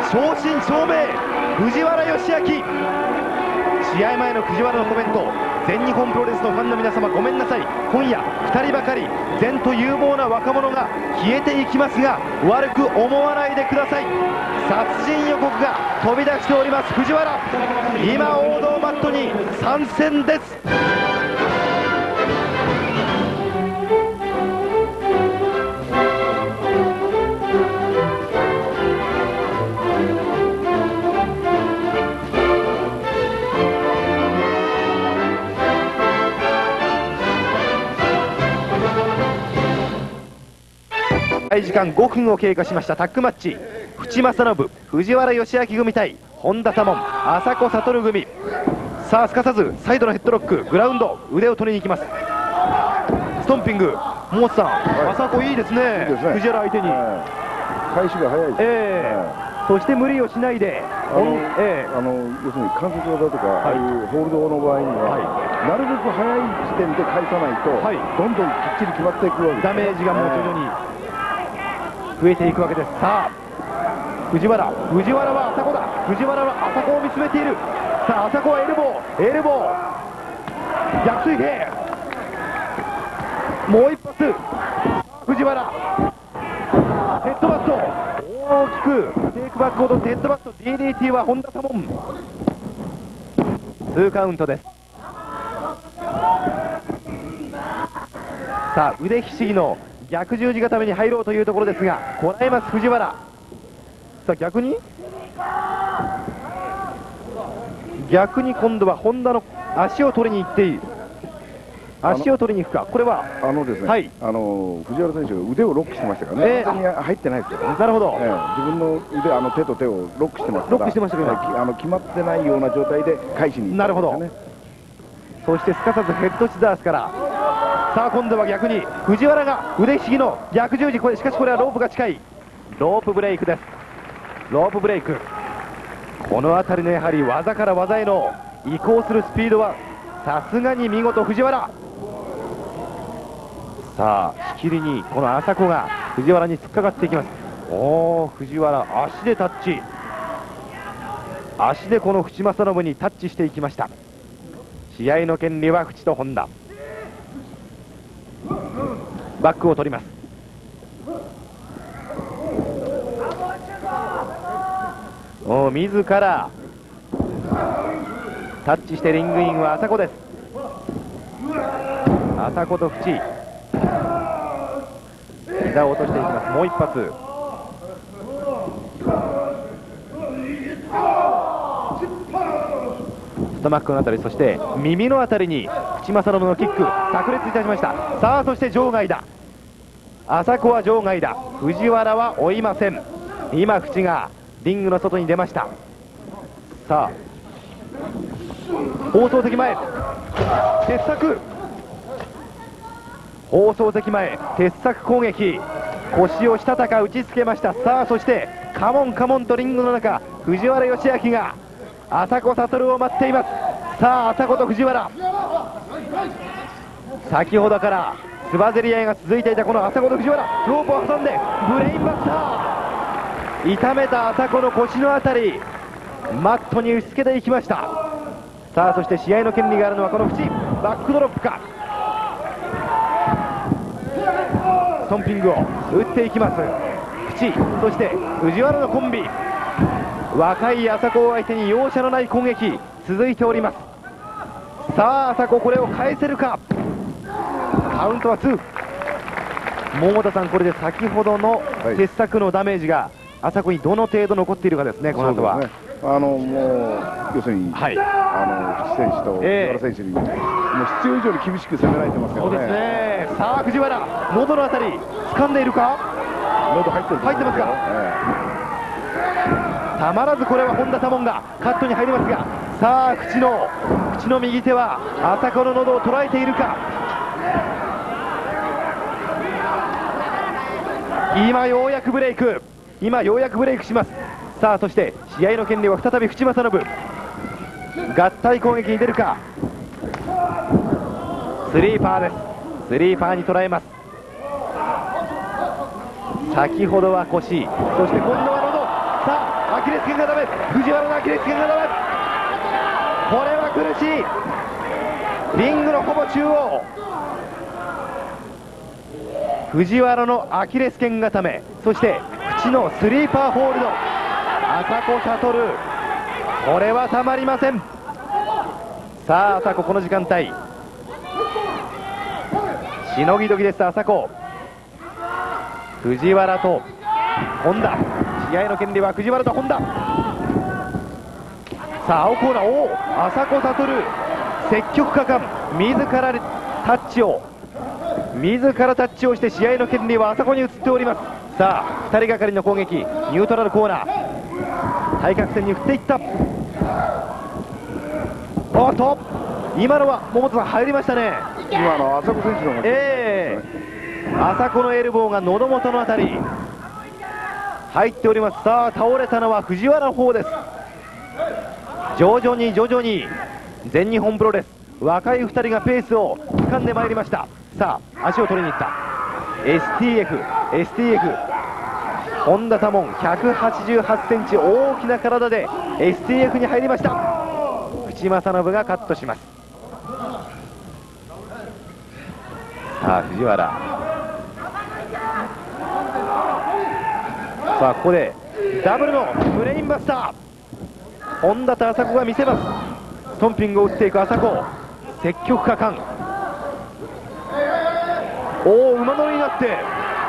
正真正銘藤原義明。試合前の藤原のコメント、全日本プロレスのファンの皆様ごめんなさい、今夜2人ばかり善と有望な若者が消えていきますが悪く思わないでください。殺人予告が飛び出しております。藤原、今王道マットに参戦です。時間5分を経過しました。タッグマッチ、淵正信藤原義明組対本田多門麻子悟組。さあすかさずサイドのヘッドロック、グラウンド、腕を取りに行きます。ストンピング、モースさん、麻子いいですね、藤原相手に、 開始が早いです。 そして無理をしないで、 要するに関節技とか、ああいうホールドの場合には、なるべく早い時点で返さないと、どんどんきっちり決まっていくわけです。 ダメージがもう徐々に増えていくわけです。さあ藤原は麻子だ。藤原は麻子を見つめている。さあ麻子はエルボー逆水平、もう一発。藤原ヘッドバット、大きくテイクバックを取ってヘッドバット DDT は本田多門。2カウントです。さあ腕ひしぎの逆十字固めに入ろうというところですがこらえます藤原。さあ逆に今度は本田の足を取りに行っている。足を取りに行くか。これはですね、藤原選手が腕をロックしてましたからね、完全に入ってないですけどね。 なるほど、 自分の腕、手と手をロックしてますから、決まってないような状態で返しに行ったんですよね。 なるほど。そしてすかさずヘッドシザースから、さあ今度は逆に藤原が腕ひしぎの逆十字、しかしこれはロープが近い。ロープブレイクです。ロープブレイク、この辺りのやはり技から技への移行するスピードはさすがに見事藤原。さあしきりにこの麻子が藤原に突っかかっていきます。藤原足でタッチ、足でこの淵正信にタッチしていきました。試合の権利は淵と本田。バックを取ります。自らタッチしてリングインは麻子です。麻子と淵、膝を落としていきます。もう一発。ストマックのあたり、そして耳のあたりに淵正信のキック炸裂いたしました。さあそして場外だ。麻子は場外だ。藤原は追いません。今淵がリングの外に出ました。さあ放送席前鉄柵、放送席前鉄柵攻撃、腰をしたたか打ちつけました。さあそしてカモンカモンとリングの中、藤原義明が麻子悟を待っています。さあ麻子と藤原、先ほどからつばぜり合いが続いていたこの麻子と藤原、ロープを挟んでブレインバスター、痛めた麻子の腰のあたりマットに打ちつけていきました。さあそして試合の権利があるのはこの淵、バックドロップか、ストンピングを打っていきます淵、そして藤原のコンビ、若い麻子を相手に容赦のない攻撃続いております。さあ麻子これを返せるか。カウントは2。桃田さん、これで先ほどの鉄柵のダメージが麻子にどの程度残っているかですね。この後はもう要するに淵選手と藤原選手にもう必要以上に厳しく攻められてますからね。そうですね。さあ藤原、喉のあたり掴んでいるか。喉入ってますか。たまらずこれは本田多門がカットに入りますが、さあ淵の右手は麻子の喉を捉えているか。今ようやくブレイクします。さあそして試合の権利は再び淵正信、合体攻撃に出るか。スリーパーです。スリーパーに捉えます。先ほどは腰、そして今度は喉。さあアキレス腱がダメ、藤原のアキレス腱がダメ、これは苦しい。リングのほぼ中央、藤原のアキレス腱固め、そして口のスリーパーホールド、麻子悟、これはたまりません。さあ麻子、この時間帯しのぎ時です。麻子、藤原と本田、試合の権利は藤原と本田。さあ青コーナー、おお、麻子悟、積極果敢、自らタッチをして試合の権利は麻子に移っております。さあ2人がかりの攻撃、ニュートラルコーナー、対角線に振っていった。おっと、今のは桃田さん入りましたね。 今の麻子選手の方が麻子のエルボーが喉元のあたり入っております。さあ倒れたのは藤原の方です。徐々に全日本プロレス、若い2人がペースを掴んでまいりました。さあ足を取りに行った STF 本田タモン、188センチ、大きな体で STF に入りました。内正信がカットします。さあ藤原、さあここでダブルのブレインバスター、本田と麻子が見せます。ストンピングを打っていく麻子、積極果敢、おお、馬乗りになって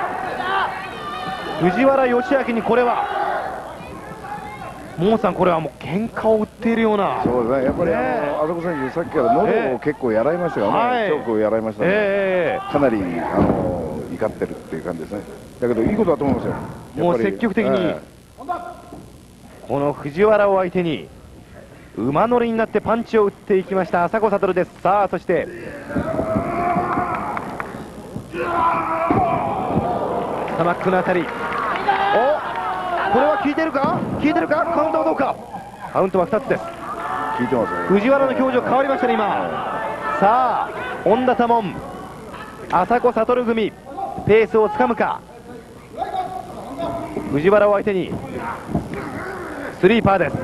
藤原義明に、これは桃さん、これはもう喧嘩を売っているような。 そうですね、やっぱり麻子選手さっきから喉を結構やられましたよね、チョークをやられましたね、かなり怒ってるっていう感じですね。だけどいいことだと思いますよ。 もう積極的に、この藤原を相手に馬乗りになってパンチを打っていきました麻子悟です。さあそしてスタマックのあたり、お、これは効いてるか、カウントはどうか、カウントは2つです。 効いてますね。 藤原の表情変わりましたね今。さあ本田タモン、麻子悟組、ペースをつかむか。藤原を相手にスリーパーです。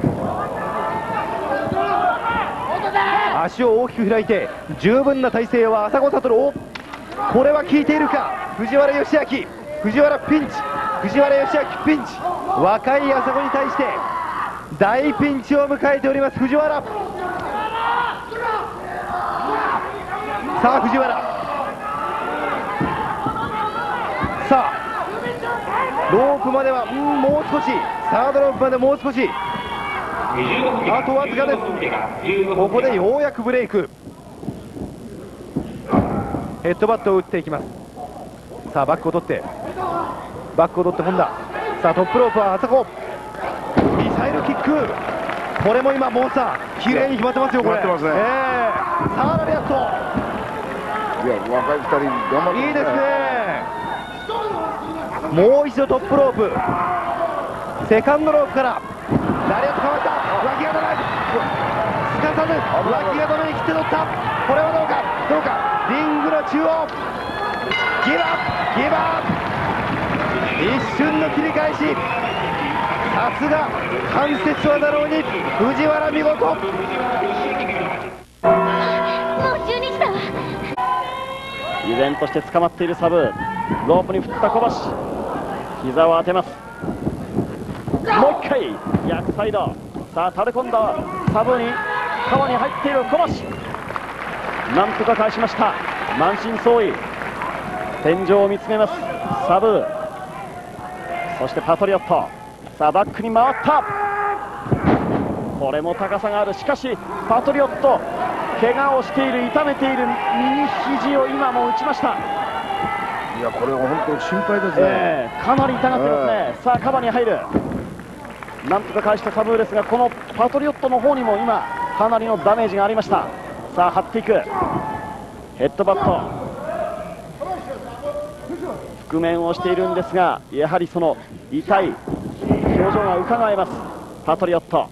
足を大きく開いて十分な体勢は麻子悟、お、これは効いているか。藤原義明、藤原ピンチ、藤原義明ピンチ、若い麻子に対して大ピンチを迎えております藤原。さあ藤原、さあロープまではもう少し、サードロープまでもう少し、あとわずかです。ここでようやくブレイク、ヘッドバットを打っていきます。さあバックを取って本田、さあトップロープは麻子、ミサイルキック、これも今モンスター綺麗に決まってますよこれ。 決まってますね。 さあラリアット、 いや若い2人頑張ってますね。 いいですね。もう一度トップロープ、セカンドロープからラリアット変わった、脇が止め、すかさず脇が止めに切って取った。これはどうか、リングの中央、ギブアップ、一瞬の切り返し、さすが関節技の鬼藤原、見事。もう 12時だわ。 依然として捕まっているサブ、ロープに振った小橋、膝を当てます。もう一回逆サイド、さあ垂れ込んだサブに川に入っている小橋、なんとか返しました。満身創痍、天井を見つめますサブ、そしてパトリオット、さあバックに回った、これも高さがある。しかしパトリオット、怪我をしている、痛めている右肘を今も打ちました。 いやこれは本当に心配ですね、 かなり痛がってますね。さあカバーに入る、なんとか返したサブですが、このパトリオットの方にも今かなりのダメージがありました。さあ張っていく、ヘッドバット、覆面をしているんですが、やはりその痛い表情が伺えますパトリオット。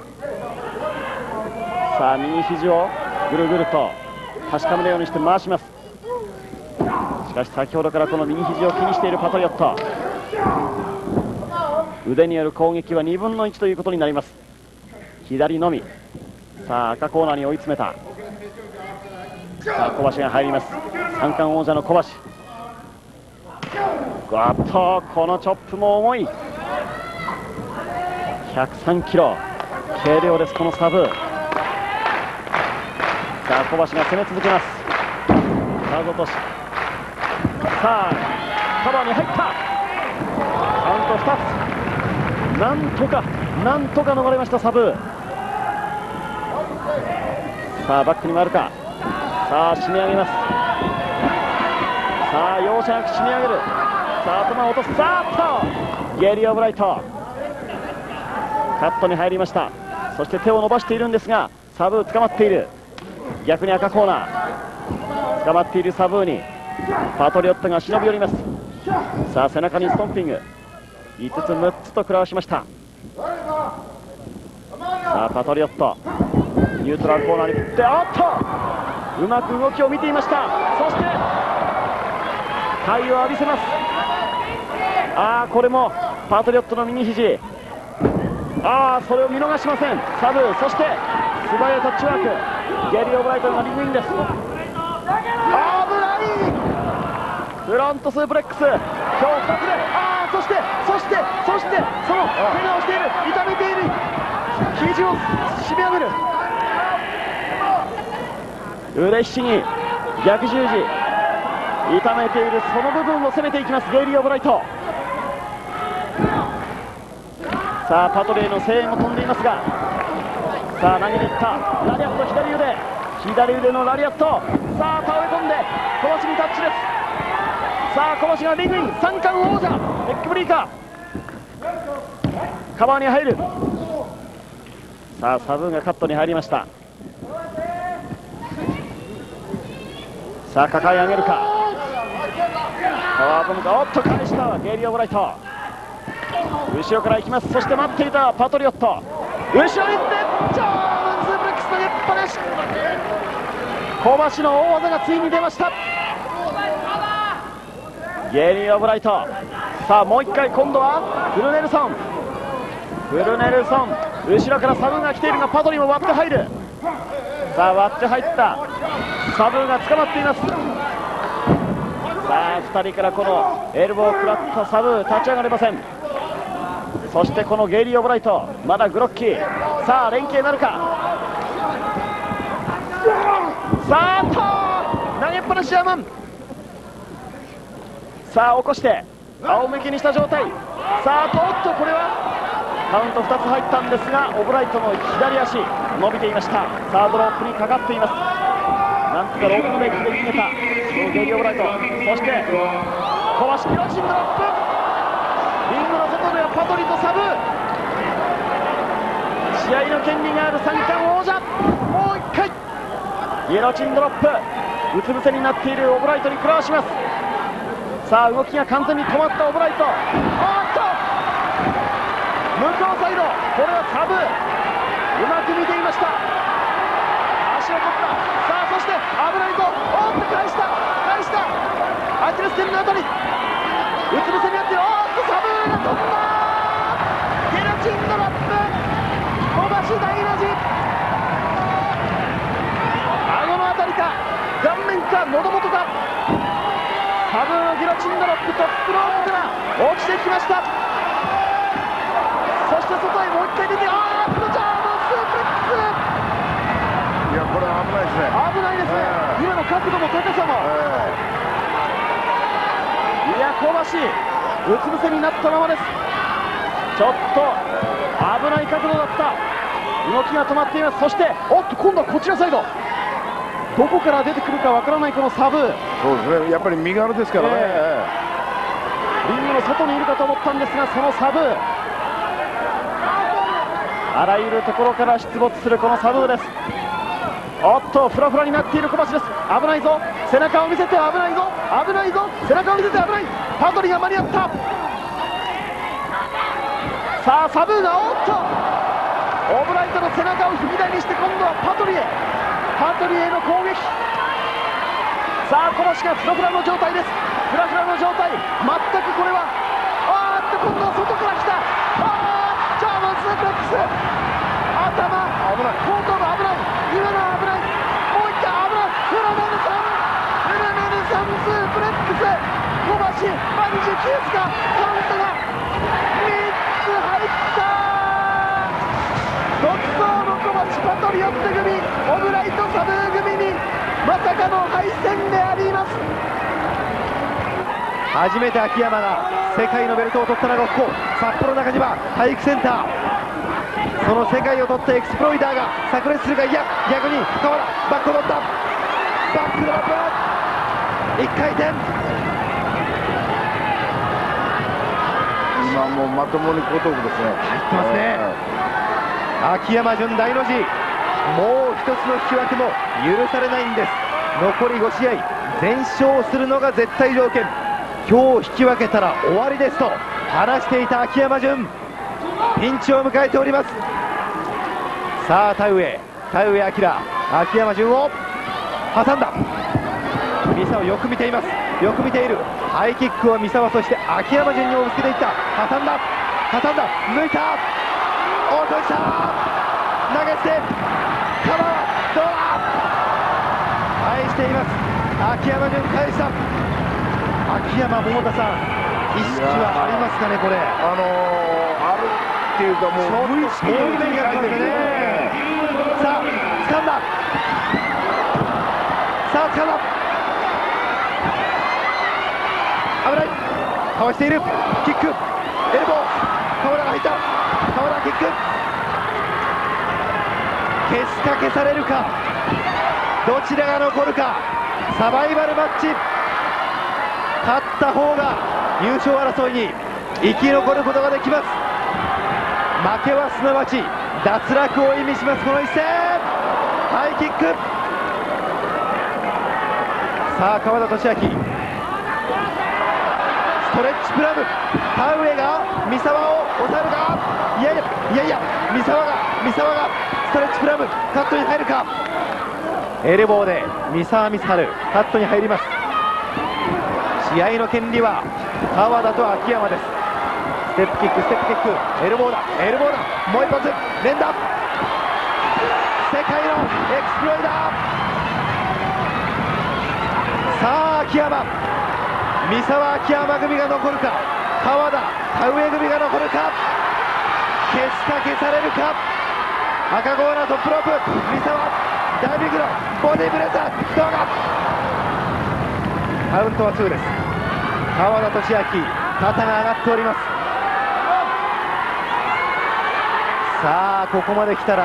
さあ右肘をぐるぐると確かめるようにして回します。しかし先ほどからこの右肘を気にしているパトリオット、 腕による攻撃は2分の1ということになります。左のみ。さあ赤コーナーに追い詰めた。さあ小橋が入ります。三冠王者の小橋。わっとこのチョップも重い。103キロ軽量です、このサブ。さあ小橋が攻め続けます。さあ落とし、さあカバーに入った。カウント2つ。なんとか逃れましたサブ。さあバックに回るか。さあ締め上げます。さあ容赦なく締め上げる。さあ頭を落とす。さあっとゲリー・オブライトカットに入りました。そして手を伸ばしているんですがサブ捕まっている。逆に赤コーナー捕まっているサブにパトリオットが忍び寄ります。さあ背中にストンピング5つ6つと食らわしました。さあパトリオットニュートラルコーナーに振って、おっとうまく動きを見ていました。そして体を浴びせます。これもパトリオットの右肘。それを見逃しませんサブ。そして素早いタッチワーク。ゲリー・オブライトがリングインです。危ない。フロントスープレックス今日2つで。そしてその怪我をしている。痛めている。肘を締め上げる。腕ひしぎ逆十字痛めている。その部分を攻めていきますゲイリー・オブライト。さあパトレーの声援も飛んでいますが、さあ投げにいったラリアット。左腕のラリアット。さあ倒れ込んで小橋にタッチです。さあ小橋がリングイン。三冠王者ネックブリーカーカバーに入る。さあサブーがカットに入りました。さあ抱え上げるか。パワーボムか。おっと返したゲイリー・オブライト。後ろから行きます。そして待っていたパトリオット後ろに行ってジャーマンスープレックス投げっぱなし。小橋の大技がついに出ました。ゲイリー・オブライト。さあもう一回今度はフルネルソン。後ろからサブが来ているがパトリも割って入る。さあ割って入ったサブが捕まっています。さあ2人からこのエルボーを食らったサブ立ち上がれません。そしてこのゲイリー・オブライトまだグロッキー。さあ連携なるか。さあ投げっぱなしヤーマン。さあ起こして仰向けにした状態。さあおっとこれはカウント2つ入ったんですがオブライトの左足伸びていました。サードロープにかかっています。なんとかロープブレーキで決めたそのゲイリー・オブライト。そして小橋ギロチンドロップ。リングの外ではパトリとサブ。試合の権利がある三冠王者。もう1回ギロチンドロップ。うつ伏せになっているオブライトに食らわします。さあ動きが完全に止まったオブライト。向こうサイドこれはサブうまく見ていました。足を取った。さあそして危ないぞ。おっと返したアキレス腱のあたりうつ伏せになってる。おっとサブが飛んだ。ゲロチンドロップ小橋大の字。顎のあたりか顔面か喉元か。サブのギロチンドロップトップロープから落ちてきました。そして外へもう一回出てジャーマンスープレックス。 いやこれは危ないですね。 危ないですね、今の角度も高さも、いや小橋うつ伏せになったままです。ちょっと危ない角度だった。動きが止まっています。そしておっと今度はこちらサイドどこから出てくるかわからないこのサブ。 そうですねやっぱり身軽ですからね、 リングの外にいるかと思ったんですがそのサブあらゆるところから出没するこのサブです。おっとフラフラになっている小橋です。危ないぞ背中を見せて危ないぞ背中を見せて危ない。パトリが間に合った。さあサブがおっとオブライトの背中を踏み台にして今度はパトリへの攻撃。さあ小橋がフラフラの状態です。フラフラの状態全くこれは今度は外から来た。 プレックス、頭、 危ない、 後頭部危ない、今のは危ない、もう一回危ない、フルメルさんスープレックス、小橋万事休すか、カウントが3つ入った。独走の小橋パトリオット組、オブライトサブー組にまさかの敗戦であります。 初めて秋山が世界のベルトを取ったのがここ札幌中島体育センター。その世界を取ったエクスプロイダーが炸裂するが、いや逆に川原バックを取った、バックドロップ1回転、 今もうまともに後頭部ですね、 入ってますね。秋山純大の字、もう一つの引き分けも許されないんです。残り5試合全勝するのが絶対条件、今日引き分けたら終わりですと話していた秋山純、ピンチを迎えております。さあ田上明、秋山純を挟んだ、ミサをよく見ています、よく見ている、ハイキックをミサワ、そして秋山純にもぶつけていった、挟んだ、抜いた、落とした、投げ捨て、カバー、どうだ、返しています、秋山純返した。秋山、桃田さん、意識はありますかね、これ。 あるっていうか、もう無意識に目に入ってますね。さあ、掴んだ。危ない。かわしている。キック、エルボー、川原が入った。川原キック。消されるか。どちらが残るか。サバイバルマッチ。勝った方が優勝争いに生き残ることができます。負けはすなわち脱落を意味します、この一戦。ハイキック。さあ川田俊明、ストレッチプラム、田上が三沢を抑えるか、いや三沢がストレッチプラム、カットに入るか。エルボーで三沢光晴カットに入ります。試合の権利は川田と秋山です。ステップキック、エルボーだ、もう一発連打、世界のエクスプロイダー。さあ秋山、三沢秋山組が残るか、川田田上組が残るか、消されるか。赤コーナートップロープ、三沢ダイビングのボディブレーザー、どうか。カウントは2です。川田俊明、肩が上がっております。さあここまで来たら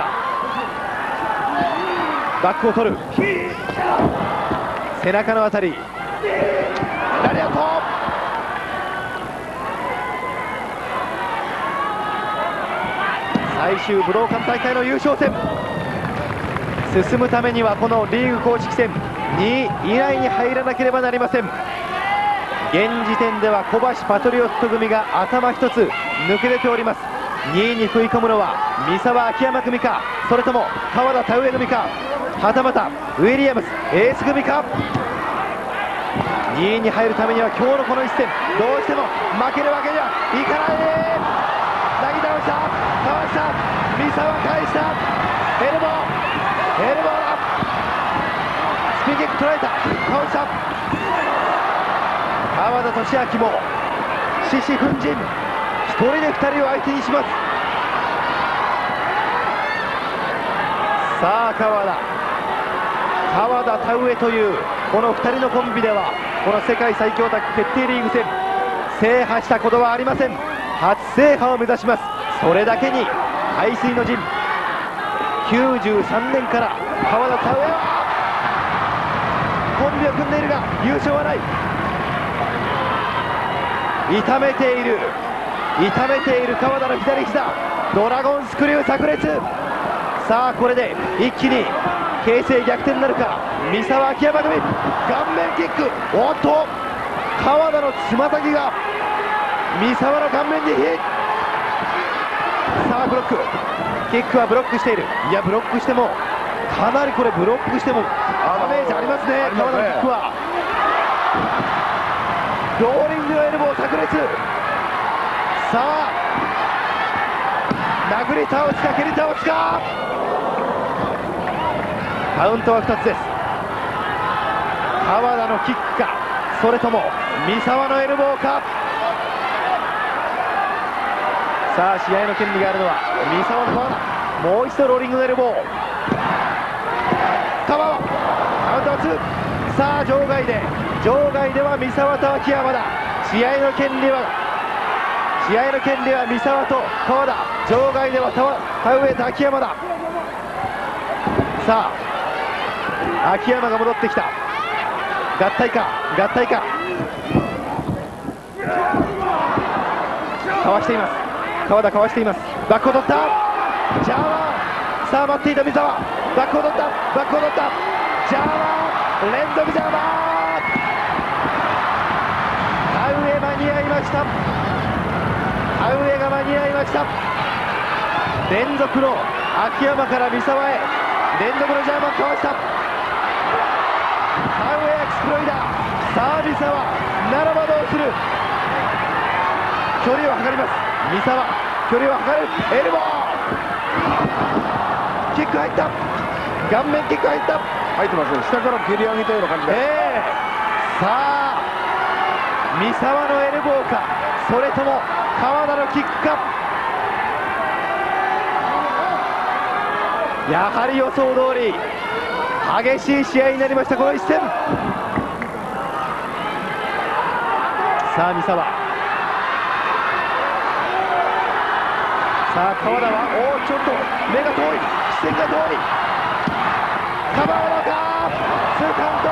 バックを取る、背中のあたり、ラリアット、最終武道館大会の優勝戦、進むためにはこのリーグ公式戦2位以内に入らなければなりません。現時点では小橋パトリオット組が頭一つ抜け出ております。2位に食い込むのは三沢秋山組か、それとも川田田上組か、はたまたウィリアムスエース組か。2位に入るためには今日のこの一戦どうしても負けるわけにはいかない。なぎ倒した、かわした、三沢返した、エルボーだ、スピンキック捉えた、倒した。川田俊明も獅子奮陣、1人で2人を相手にします。さあ川田田上というこの2人のコンビではこの世界最強タッグ決定リーグ戦制覇したことはありません。初制覇を目指します。それだけに背水の陣、93年から川田田上はコンビを組んでいるが優勝はない。痛めている川田の左膝、ドラゴンスクリュー炸裂。さあこれで一気に形勢逆転になるか。三沢秋山組顔面キック、おっと川田のつま先が三沢の顔面にヒット。さあブロック、キックはブロックしている。いやブロックしてもかなりこれブロックしてもダメージありますね。川田のキックはローリングのエルボー炸裂。さあ投殴り倒すか蹴り倒すか。カウントは2つです。川田のキックか、それとも三沢のエルボーか。さあ試合の権利があるのは三沢の川田。もう一度ローリングのエルボー。川はカウントは2。さあ場外では三沢と秋山だ。試合の権利は三沢と川田。場外では田上と秋山だ。さあ秋山が戻ってきた。合体かかわしています。川田かわしています。バックを取った。ジャーマン。さあ待っていた三沢。バックを取った。ジャーマン連続ジャーマン。田植え間に合いました。田植えが間に合いました。連続の秋山から三沢へ連続のジャーマンかわした。田植えエクスプロイダー。さあ三沢ならばどうする。距離を測ります。三沢距離を測る。エルボーキック入った。顔面キック入った。 入ってますね。下から蹴り上げたような感じです。 さあ三沢のエルボーか、それとも川田のキックか。やはり予想通り激しい試合になりました、この一戦。さあ三沢。さあ川田はちょっと目が遠い、視線が遠い。カバーのか2カウント。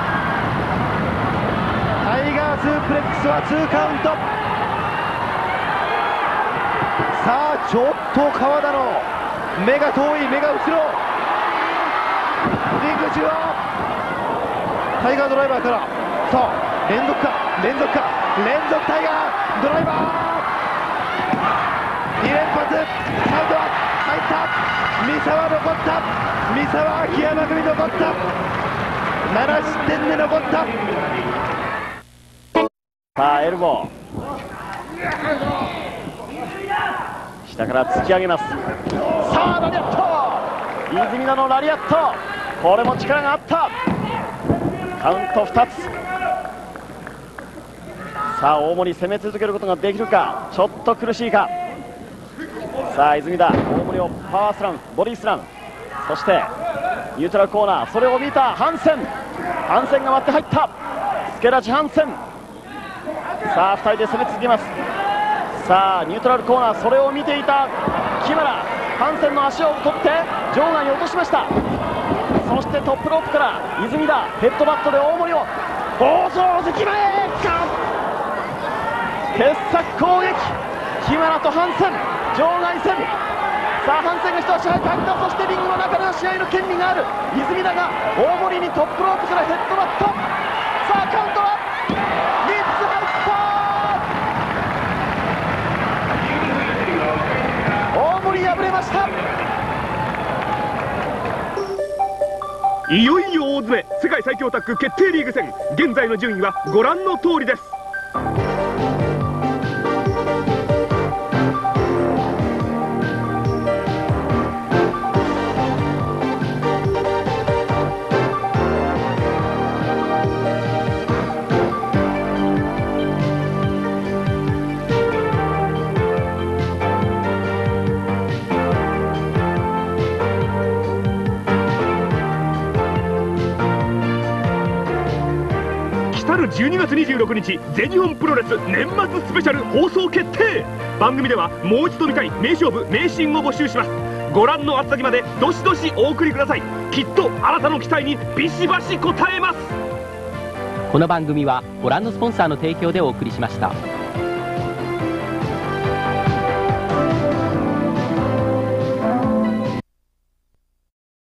タイガースープレックスは2カウント。さあちょっと川田の目が遠い、目が後ろ。リング中央タイガードライバーから、さあ連続タイガードライバー。2連発。カウントは入った。三沢残った。三沢秋山組残った。7失点で残った。 さあエルボー下から突き上げます。さあラリアット、泉田のラリアット、これも力があった。カウント2つ。さあ大森攻め続けることができるか。ちょっと苦しいか。さあ泉田、大森をパワースラム、ボディスラム、そしてニュートラルコーナー、それを見たハンセンが割って入った。助立ちハンセン。さあ2人で攻め続けます。さあニュートラルコーナー、それを見ていたキマラ、ハンセンの足を取って場外に落としました。そしてトップロープから泉田、ヘッドバットで大森を放送関前へ傑作攻撃。キマラとハンセン場外戦。さあハンセンが一足早く入った。そしてリングの中での試合の権利がある泉田が大森にトップロープからヘッドバット。さあカウントは3つ入った。大森敗れました。 いよいよ大詰め世界最強タッグ決定リーグ戦、現在の順位はご覧の通りです。12月26日全日本プロレス年末スペシャル放送決定。番組ではもう一度見たい名勝負名シーンを募集します。ご覧の宛先までどしどしお送りください。きっとあなたの期待にビシバシ応えます。 この番組はご覧のスポンサーの提供でお送りしました。